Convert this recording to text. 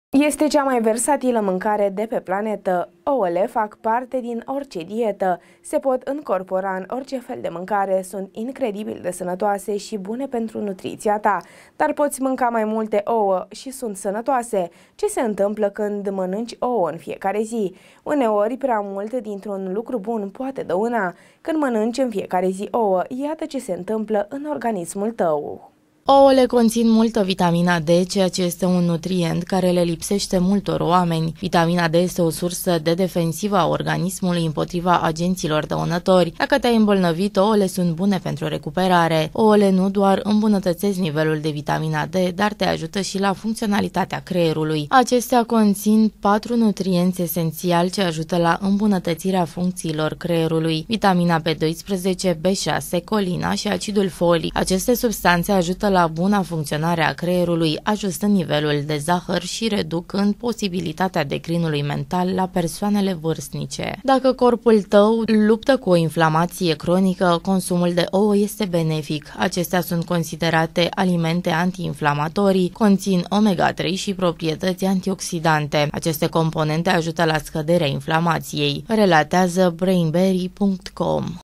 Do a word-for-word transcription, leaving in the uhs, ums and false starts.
Este cea mai versatilă mâncare de pe planetă. Ouăle fac parte din orice dietă, se pot încorpora în orice fel de mâncare, sunt incredibil de sănătoase și bune pentru nutriția ta. Dar poți mânca mai multe ouă și sunt sănătoase. Ce se întâmplă când mănânci ouă în fiecare zi? Uneori, prea mult dintr-un lucru bun poate dăuna. Când mănânci în fiecare zi ouă, iată ce se întâmplă în organismul tău. Ouăle conțin multă vitamina D, ceea ce este un nutrient care le lipsește multor oameni. Vitamina D este o sursă de defensivă a organismului împotriva agenților dăunători. Dacă te-ai îmbolnăvit, ouăle sunt bune pentru recuperare. Ouăle nu doar îmbunătățesc nivelul de vitamina D, dar te ajută și la funcționalitatea creierului. Acestea conțin patru nutrienți esențiali ce ajută la îmbunătățirea funcțiilor creierului: vitamina B doisprezece, B șase, colina și acidul folic. Aceste substanțe ajută la la buna funcționare a creierului, ajustând nivelul de zahăr și reducând posibilitatea declinului mental la persoanele vârstnice. Dacă corpul tău luptă cu o inflamație cronică, consumul de ouă este benefic. Acestea sunt considerate alimente antiinflamatorii, conțin omega trei și proprietăți antioxidante. Aceste componente ajută la scăderea inflamației, relatează brainberry punct com.